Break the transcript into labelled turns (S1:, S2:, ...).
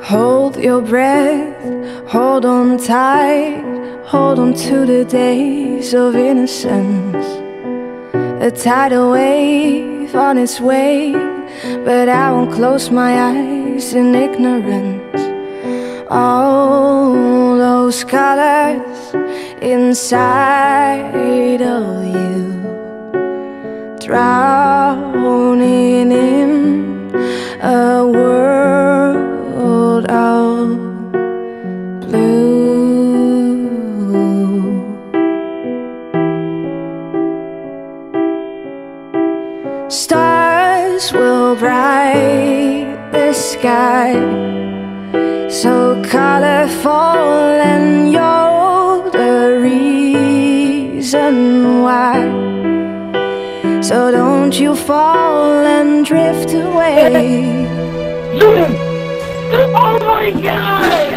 S1: Hold your breath, hold on tight, hold on to the days of innocence. A tidal wave on its way, but I won't close my eyes in ignorance. All those colors inside of you, drowning in a world of blue. Stars will bright the sky, so colorful, and you're the reason why. So don't you fall and drift away.
S2: Oh my God!